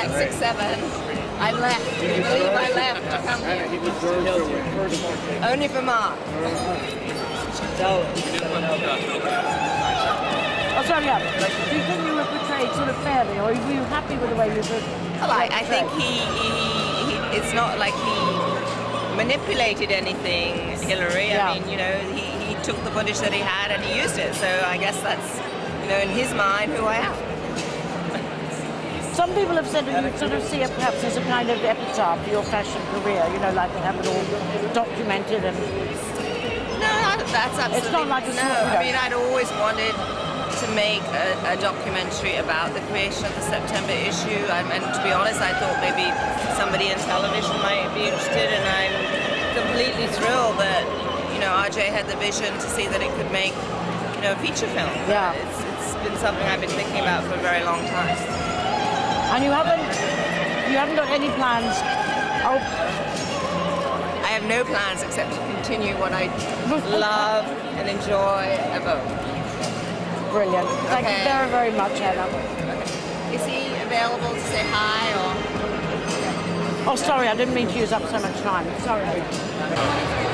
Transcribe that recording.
like 6, 7. I left. Can you believe I left to come here? Only for Mark. Oh, sorry, yeah. Do you think you were portrayed sort of fairly, or were you happy with the way you were portrayed? Well, I think it's not like he manipulated anything, Hilary. Yeah. I mean, you know, he took the footage that he had and he used it. So I guess that's, you know, in his mind, who I am. Some people have said that you sort of see it perhaps as a kind of epitaph for your fashion career, you know, like to have it all documented and... No, that's absolutely... It's not like a... No, I mean, I'd always wanted to make a documentary about the creation of the September issue. And to be honest, I thought maybe somebody in television might be interested, and I'm completely thrilled that, you know, RJ had the vision to see that it could make, you know, a feature film. Yeah. It's been something I've been thinking about for a very long time. And you haven't got any plans? Oh. I have no plans except to continue what I love and enjoy about. Brilliant. Thank you very, very much, Anna. Okay. Is he available to say hi or? Oh, sorry, I didn't mean to use up so much time. Sorry.